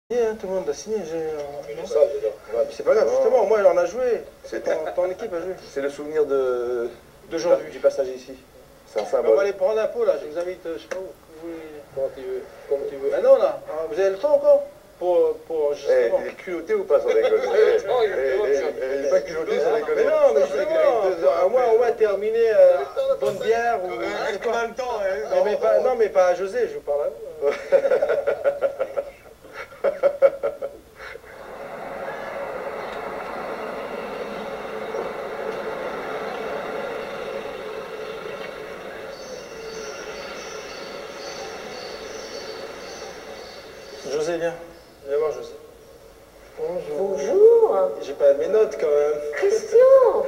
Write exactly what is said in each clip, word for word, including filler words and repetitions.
Hein, tout le monde a signé. C'est pas grave, justement, moi on a joué. Ton, ton équipe a joué. C'est le souvenir de d'aujourd'hui du passage ici. C'est un symbole. On va aller prendre un pot là, je vous invite, je sais pas où. Vous... Comment tu veux, comme tu veux. Ben non là, vous avez le temps encore pour, pour justement. Eh, il est culotté ou pas sans déconner? Non, il est Il n'est pas culotté sans déconner. Mais non, mais justement, au moins on va terminer euh, bonne bière ou. On a le temps, hein. Non, mais pas, non mais pas à José, je vous parle à vous. José, viens. Viens voir José. Bonjour. Bonjour. J'ai pas mes notes quand même. Christian.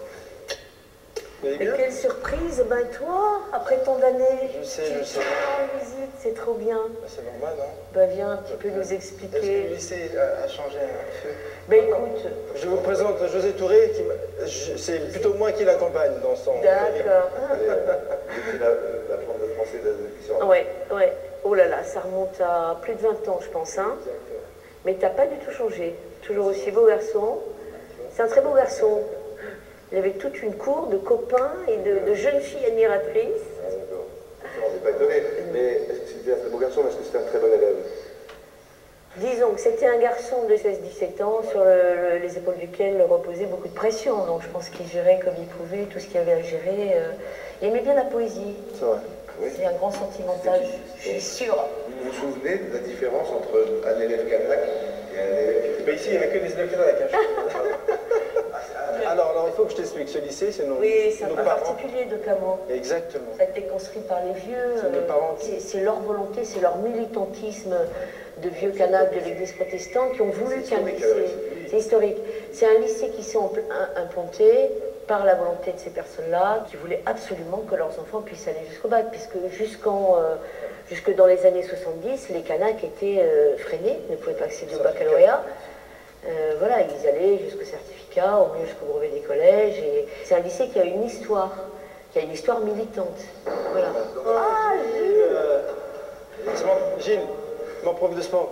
Vous allez Mais bien? quelle surprise. Ben toi, après tant d'années. Je sais, tu je sais. viens en visite, c'est trop bien. Ben, c'est normal, non? Ben viens un petit peu nous Est-ce que expliquer. le lycée a, a changé un peu? Ben écoute. Je vous présente José Touré, qui m'a- je- c'est plutôt moi qui l'accompagne dans son... D'accord. Depuis la, la forme de français de Ouais, ouais. Oh là là, ça remonte à plus de vingt ans, je pense, hein. Mais t'as pas du tout changé. Toujours aussi beau garçon. C'est un très beau garçon. Il avait toute une cour de copains et de, de jeunes filles admiratrices. On n'est pas étonné, mais est-ce que c'était un très beau garçon, mais est-ce que c'était un très bon élève? Disons que c'était un garçon de seize dix-sept ans sur le- le- les épaules duquel reposait beaucoup de pression. Donc je pense qu'il gérait comme il pouvait tout ce qu'il y avait à gérer. euh. Il aimait bien la poésie. C'est vrai. Oui. C'est un grand sentimental, je suis sûre. Vous vous souvenez de la différence entre un élève kanak et un élève... Mais ici, il n'y avait que des élèves kanaks. Hein. alors, alors, il faut que je t'explique. Ce lycée, c'est nos, Oui, c'est un nos peu parents. particulier de Camon. Exactement. Ça a été construit par les vieux. C'est nos euh, parents qui- c'est- C'est leur volonté, c'est leur militantisme de vieux canaques de l'église protestante qui ont voulu qu'un historique, lycée. alors, C'est historique. C'est un lycée qui s'est impl- im- implanté par la volonté de ces personnes-là qui voulaient absolument que leurs enfants puissent aller jusqu'au bac, puisque jusqu'en, euh, jusque dans les années soixante-dix, les canaques étaient euh, freinés, ne pouvaient pas accéder au baccalauréat. Euh, voilà, ils allaient jusqu'au certificat, au mieux jusqu'au brevet des collèges. Et c'est un lycée qui a une histoire, qui a une histoire militante. Voilà. Ah, Gilles, euh, c'est mon- Gilles, mon prof de sport.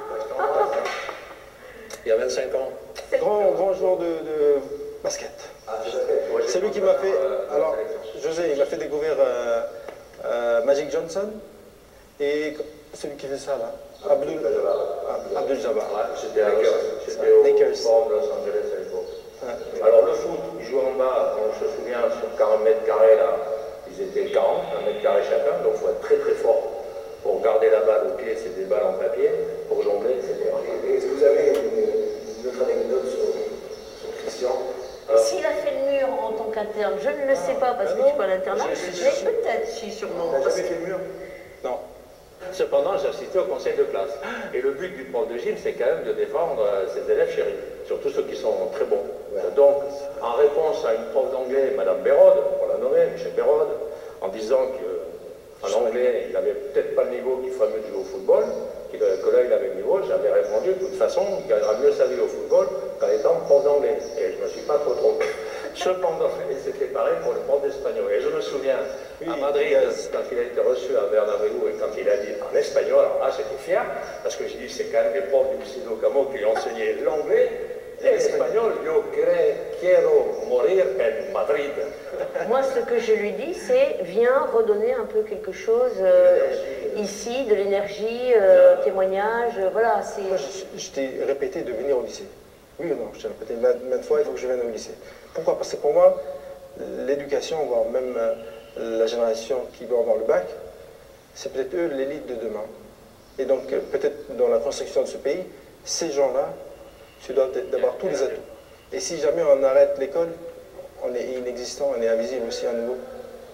Il y a vingt-cinq ans. Grand, grand joueur de, de basket. C'est lui qui m'a fait... Alors, José, il m'a fait découvrir euh, euh, Magic Johnson et celui qui fait ça, là. Abdul, ah, Abdul Jabbar. C'était à Los- c'était au Lakers. Forum de Los Angeles à l'époque. Ouais. Alors le foot, ils jouaient en bas, on se souvient, sur quarante mètres carrés là, ils étaient quarante, un mètre carré chacun, donc il faut être très très fort pour garder la balle au pied, c'est des balles en papier, pour jongler, et cetera. Est-ce que vous avez une, une autre anecdote sur, sur Christian? s'il a fait le mur en tant qu'interne, je ne le sais pas parce que je suis pas à l'internat, mais peut-être, si sûrement. T'as jamais fait le mur? Non. Cependant, j'ai assisté au conseil de classe. Et le but du prof de gym, c'est quand même de défendre euh, ses élèves chéris, surtout ceux qui sont très bons. Donc, en réponse à une prof d'anglais, Madame Bérode, on l'a nommée, Michel Bérode, en disant qu'en anglais, il n'avait peut-être pas le niveau qu'il ferait mieux de jouer au football, qu'il- que là, il avait le niveau, j'avais répondu, de toute façon, il gagnera mieux sa vie au football qu'en étant prof d'anglais. Et je ne me suis pas trop trompé. Cependant, et c'était pareil pour le prof d'espagnol. Et je me souviens, Oui, à Madrid, yes. quand il a été reçu à Bernabéu et quand il a dit en espagnol, alors là j'étais fier, parce que j'ai dit c'est quand même des profs du lycée d'Ocamo qui lui ont enseigné l'anglais et l'espagnol. Yo cre- quiero morir en Madrid. Moi, ce que je lui dis, c'est viens redonner un peu quelque chose euh, ici, de l'énergie, euh, témoignage, euh, voilà. c'est- Moi, je, je t'ai répété de venir au lycée. Oui ou non? Je t'ai répété maintes, maintes fois, il faut que je vienne au lycée. Pourquoi? Parce que pour moi, l'éducation, voire même euh, la génération qui va avoir le bac, c'est peut-être eux l'élite de demain. Et donc, euh, peut-être dans la construction de ce pays, ces gens-là, tu dois d'avoir tous les atouts. Et si jamais on arrête l'école, on est inexistant, on est invisible aussi à nouveau.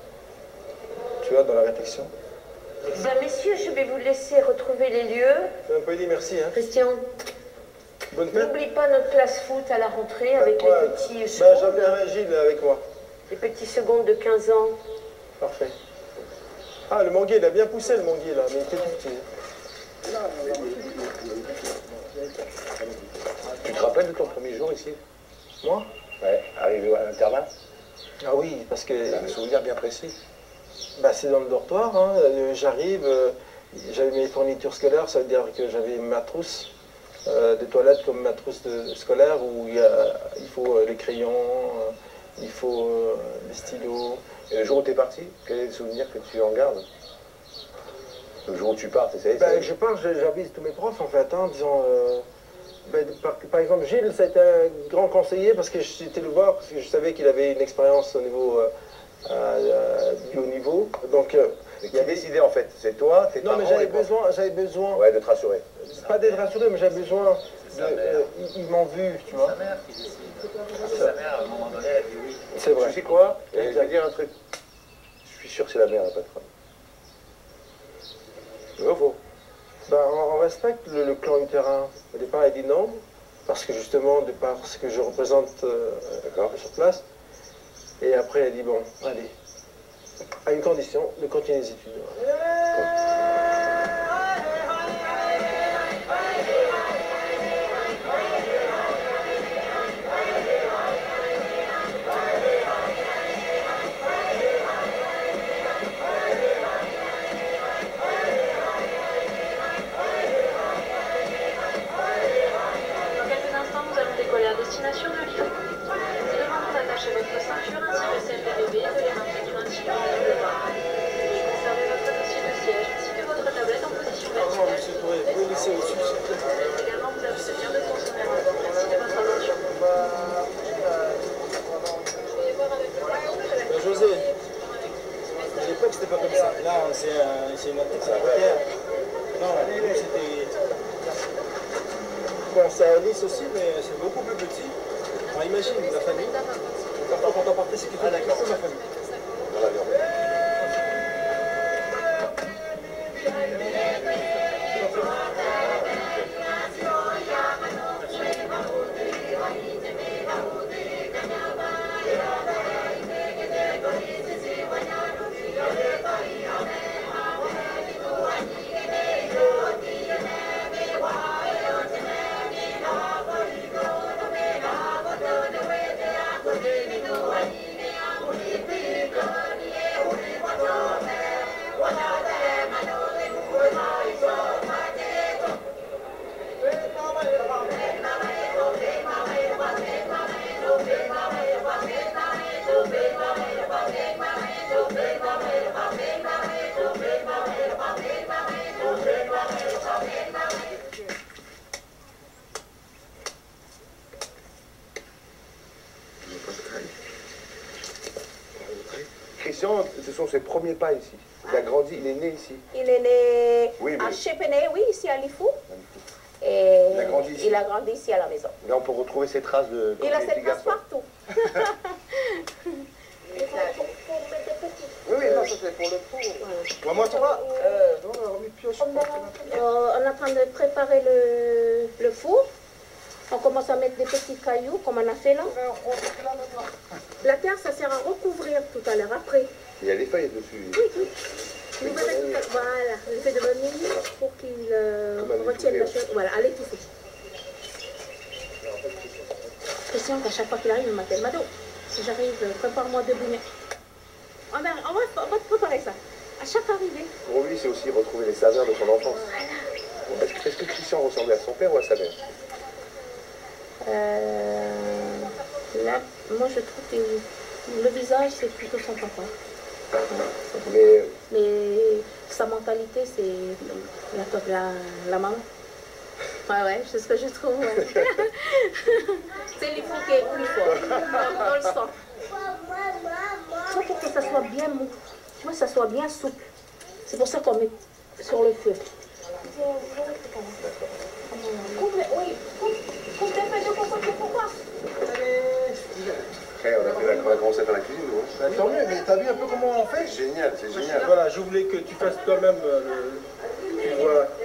Tu vois, dans la réflexion. Bien, messieurs, je vais vous laisser retrouver les lieux. Tu m'as pas dit merci, hein. Christian, Bonne fête. n'oublie pas notre classe foot à la rentrée avec Ouais. les petits Ben, secondes, j'emmènerai Gilles avec moi. les petits secondes de quinze ans. Parfait. Ah, le manguier, il a bien poussé le manguier là, mais il était tout petit. Tu te rappelles de ton premier jour ici? Moi? Ouais, arrivé à l'internat? Ah oui, parce que T'as un souvenir bien précis. bah, c'est dans le dortoir, hein. Euh, j'arrive, euh, j'avais mes fournitures scolaires, ça veut dire que j'avais ma trousse, euh, des toilettes comme ma trousse de, scolaire où il, y a, il faut euh, les crayons, euh, il faut euh, les stylos. Et le jour où tu es parti, quel est le souvenir que tu en gardes? Le jour où tu pars, tu sais Ben, je pars, j'avise tous mes profs en fait, hein, disons. Euh, ben, par, par exemple, Gilles, ça a été un grand conseiller parce que j'étais le voir, parce que je savais qu'il avait une expérience au niveau euh, euh, du haut niveau. Donc, euh, mais qui a décidé en fait? C'est toi, tes non, parents? mais j'avais besoin, j'avais besoin. Ouais, de te rassurer. Pas d'être rassuré, mais j'avais besoin. De, euh, ils ils m'ont vu, tu vois. Sa mère qui décide. Sa mère, à un moment donné, elle dit oui. C'est vrai. Tu sais quoi? Je vais dire un truc. Je suis sûr que c'est la mère, la patronne. Vrai ou faux? Ben, on, on respecte le, le clan Utérin. Au départ, il dit non, parce que justement, de par ce que je représente euh, sur place. Et après, elle dit bon, allez, à une condition, de continuer les études. Destination de Lyon. Nous demandons d'attacher votre ceinture ainsi que celle des bébés et de les maintenir ainsi que le bras. Veuillez conserver votre dossier de siège ainsi que votre tablette en position verticale. Également, vous avisez bien de consommer un bon. Merci de votre attention. Veuillez voir avec le Ben José, à l'époque c'était pas comme ça. Là c'est un, une attaque secrétaire. Non, c'était... Bon, c'est à Nice aussi, mais c'est beaucoup plus petit. Alors imagine la famille. Parfois quand on partait, c'est quelque chose avec toute ma famille. Dans l'avion. Christian, ce sont ses premiers pas ici. Il a grandi, il est né ici. Il est né Oui, mais- à Chepenay, oui, ici à Lifou. Et Il a grandi ici. il a grandi ici à la maison. Là, on peut retrouver ses traces de... quand Il a était cette trace garçon. partout. Oui, oui, non, ça c'est pour le pot. Moi, moi, tu vois, euh, non, on a remis pioche. Euh, on est en train de préparer le, le four. On commence à mettre des petits cailloux, comme on a fait là. La terre, ça sert à recouvrir tout à l'heure, après. Il y a des feuilles dessus. Oui, oui. Nous allons tout à- Voilà, le fait de vanille pour qu'il euh, Comme à retienne la l'étouffer, chose. Voilà, à l'étouffer. Christian, qu'à chaque fois qu'il arrive, il m'appelle Mado. Si j'arrive, prépare-moi deux bouillons. On va, on, va, on va te préparer ça. À chaque arrivée. Pour lui, c'est aussi retrouver les saveurs de son enfance. Est-ce que, est-ce que Christian ressemblait à son père ou à sa mère? Euh, là, moi, je trouve que le visage, c'est plutôt son papa. Mais Mais sa mentalité, c'est la, la, la maman. Ouais, ouais, c'est ce que je trouve. Ouais. C'est l'Ifou qui est plus fort. On le sent. Il faut pour que ça soit bien mou. Tu vois, que ça soit bien souple. C'est pour ça qu'on met sur le feu. Coupe, oui, coupe, coupe des feuilles de coco, pourquoi? après, on a, fait, on a commencé à faire la cuisine, nous. hein. Ben, tant mieux, mais t'as vu un peu comment on fait? C'est génial, c'est génial. Voilà, je voulais que tu fasses toi-même euh, le... Tu vois,